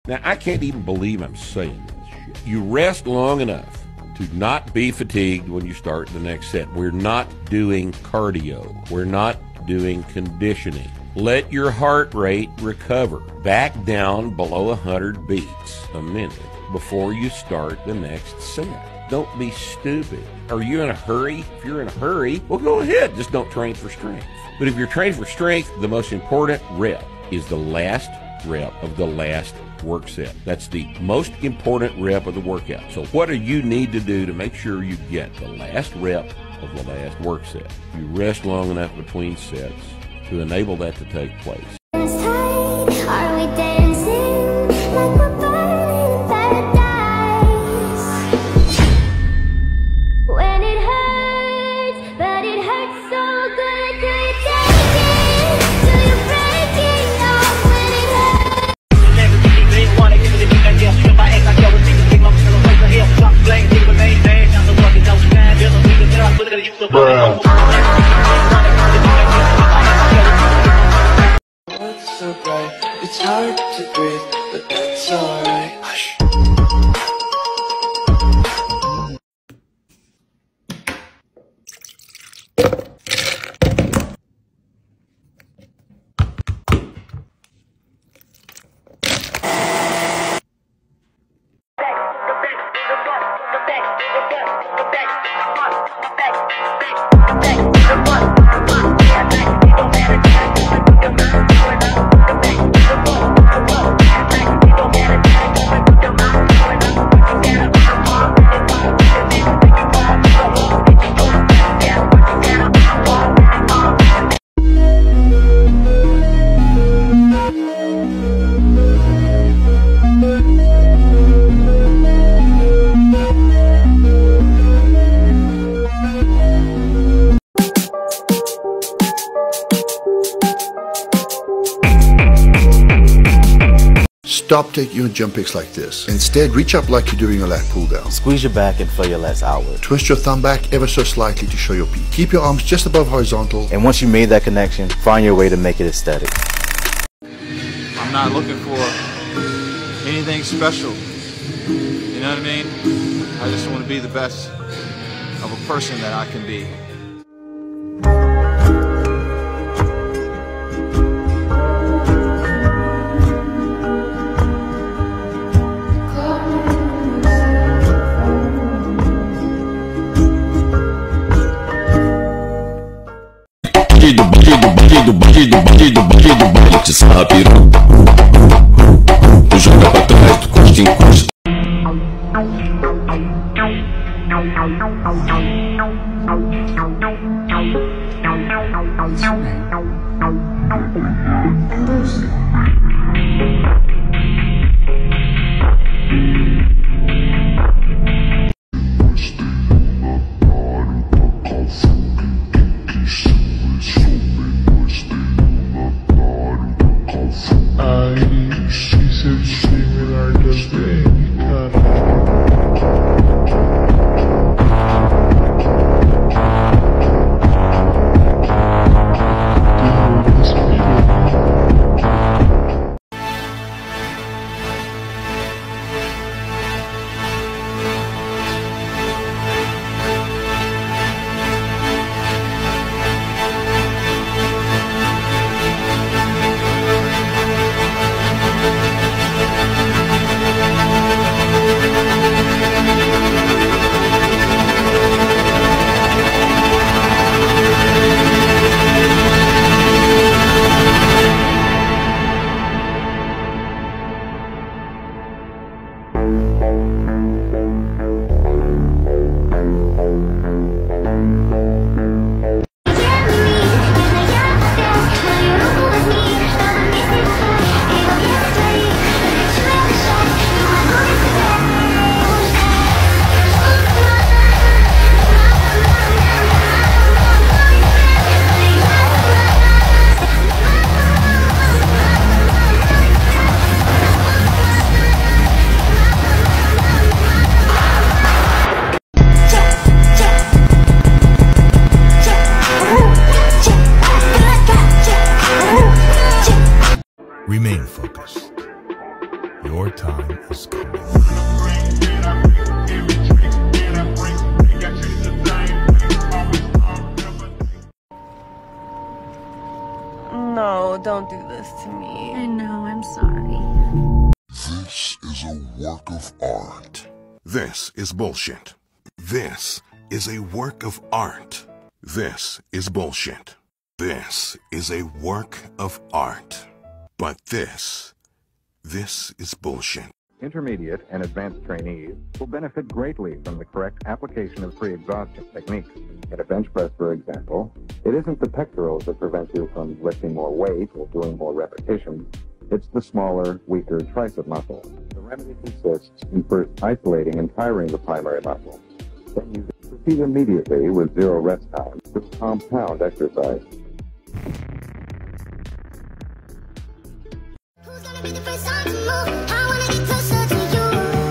Now, I can't even believe I'm saying this shit. You rest long enough to not be fatigued when you start the next set. We're not doing cardio. We're not doing conditioning. Let your heart rate recover back down below 100 beats a minute before you start the next set. Don't be stupid. Are you in a hurry? If you're in a hurry, well, go ahead. Just don't train for strength. But if you're training for strength, the most important rep is the last rep of the last work set. That's the most important rep of the workout. So what do you need to do to make sure you get the last rep of the last work set? You rest long enough between sets to enable that to take place. Are we dancing like we're burning in paradise? When it hurts, but it hurts so good, do you take it? Do you break it off when it hurts? It's so bright, it's hard to breathe, but that's alright. Hush. Stop taking your jump kicks like this. Instead, reach up like you're doing a lat pull down. Squeeze your back and feel your lats outward. Twist your thumb back ever so slightly to show your peak. Keep your arms just above horizontal. And once you made that connection, find your way to make it aesthetic. I'm not looking for anything special. You know what I mean? I just want to be the best of a person that I can be. Do baile te sabe. Tu joga pra trás, tu costa em costa. Your time is coming. No, don't do this to me. I know, I'm sorry. This is a work of art. This is bullshit. This is a work of art. This is bullshit. This is a work of art. But this is bullshit. Intermediate and advanced trainees will benefit greatly from the correct application of pre-exhaustion techniques. In a bench press, for example, it isn't the pectorals that prevent you from lifting more weight or doing more repetitions. It's the smaller, weaker tricep muscle. The remedy consists in first isolating and tiring the primary muscle. Then you proceed immediately with 0 rest time to compound exercise. Who's gonna be the first one to move? I wanna get closer to you.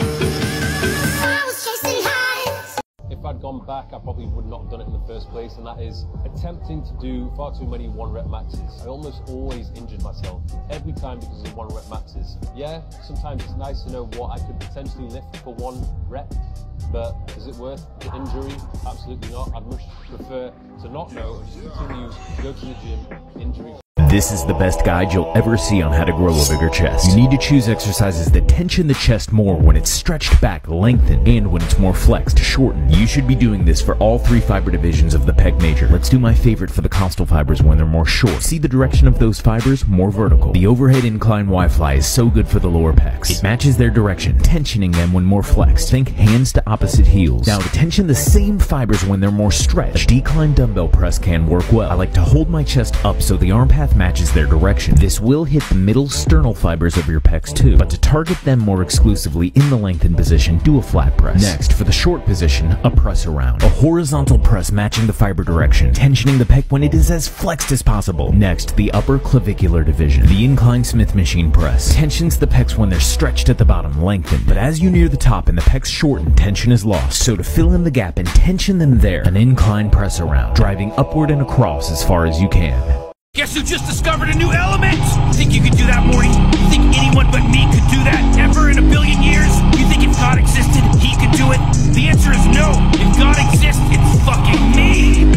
I was chasing highs. If I'd gone back, I probably would not have done it in the first place, and that is attempting to do far too many 1-rep maxes. I almost always injured myself every time because of 1-rep maxes. Yeah, sometimes it's nice to know what I could potentially lift for 1 rep, but is it worth the injury? Absolutely not. I'd much prefer to not know and just continue to go to the gym, injury. This is the best guide you'll ever see on how to grow a bigger chest. You need to choose exercises that tension the chest more when it's stretched back, lengthened, and when it's more flexed, shortened. You should be doing this for all 3 fiber divisions of the pec major. Let's do my favorite for the costal fibers when they're more short. See the direction of those fibers? More vertical. The overhead incline Y-fly is so good for the lower pecs. It matches their direction, tensioning them when more flexed. Think hands to opposite heels. Now to tension the same fibers when they're more stretched, a decline dumbbell press can work well. I like to hold my chest up so the arm path matches their direction. This will hit the middle sternal fibers of your pecs too, but to target them more exclusively in the lengthened position, do a flat press. Next, for the short position, a press around. A horizontal press matching the fiber direction, tensioning the pec when it is as flexed as possible. Next, the upper clavicular division. The incline Smith machine press tensions the pecs when they're stretched at the bottom, lengthened, but as you near the top and the pecs shorten, tension is lost. So to fill in the gap and tension them there, an incline press around, driving upward and across as far as you can. Guess who just discovered a new element? You think you could do that, Morty? You think anyone but me could do that ever in a billion years? You think if God existed, he could do it? The answer is no. If God exists, it's fucking me.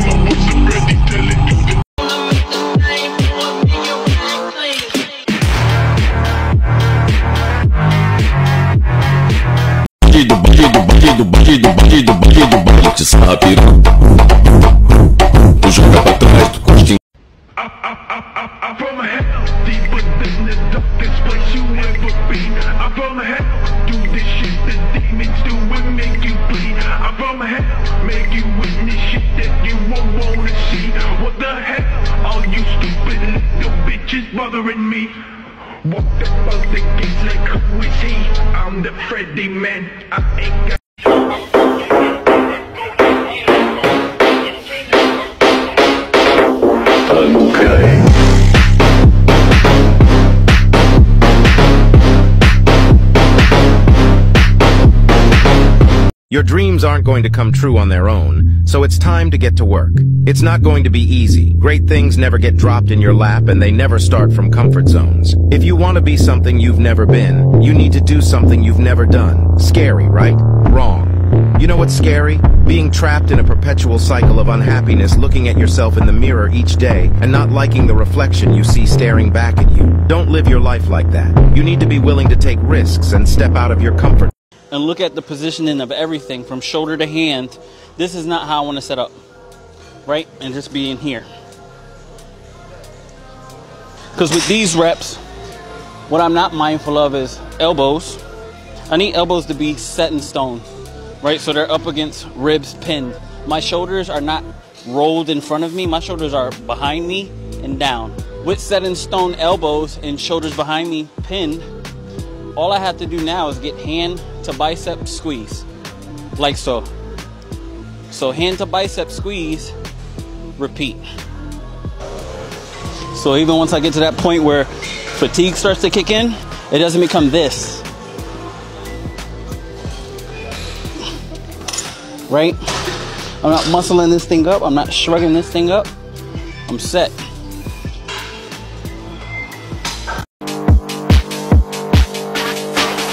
Bandido, te sabe, tu joga pra trás, tu curte. I'm from hell, deeper than the darkest place you ever been. I'm from hell, do this shit that demons do and make you bleed. I'm from hell, make you witness shit that you won't wanna see. What the hell, all you stupid little bitches bothering me? Walk about the gates like who is he? I'm the Freddy man, I ain't got okay. Your dreams aren't going to come true on their own, so it's time to get to work. It's not going to be easy. Great things never get dropped in your lap, and they never start from comfort zones. If you want to be something you've never been, you need to do something you've never done. Scary, right? Wrong. You know what's scary? Being trapped in a perpetual cycle of unhappiness, looking at yourself in the mirror each day, and not liking the reflection you see staring back at you. Don't live your life like that. You need to be willing to take risks and step out of your comfort. And look at the positioning of everything from shoulder to hand. This is not how I want to set up, right? And just be in here. Because with these reps, what I'm not mindful of is elbows. I need elbows to be set in stone, right? So they're up against ribs pinned. My shoulders are not rolled in front of me. My shoulders are behind me and down. With set in stone elbows and shoulders behind me pinned, all I have to do now is get hand to bicep squeeze, like so. So hand to bicep squeeze, repeat. So even once I get to that point where fatigue starts to kick in, it doesn't become this. Right? I'm not muscling this thing up, I'm not shrugging this thing up, I'm set.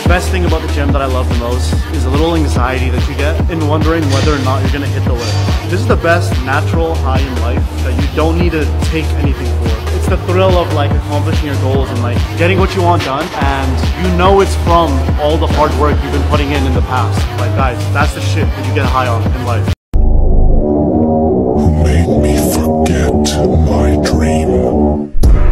best thing about the gym that I love the most is a little anxiety that you get in wondering whether or not you're gonna hit the lift. This is the best natural high in life that you don't need to take anything for. It's the thrill of like accomplishing your goals and like getting what you want done, and you know it's from all the hard work you've been putting in the past. Like guys, that's the shit that you get high on in life. Who made me forget my dream?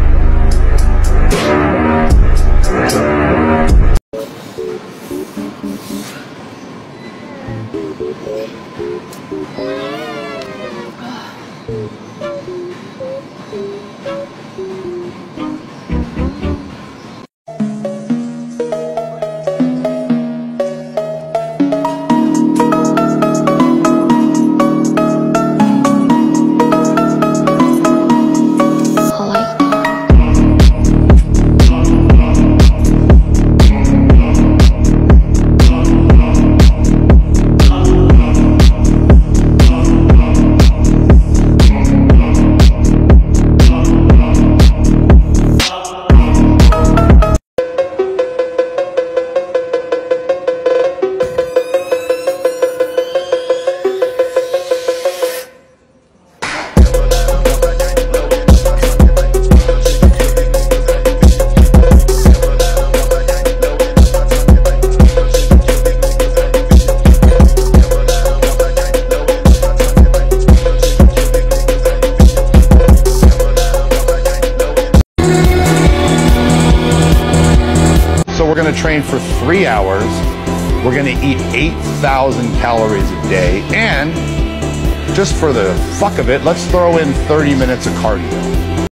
We're going to train for 3 hours. We're going to eat 8,000 calories a day. And just for the fuck of it, let's throw in 30 minutes of cardio.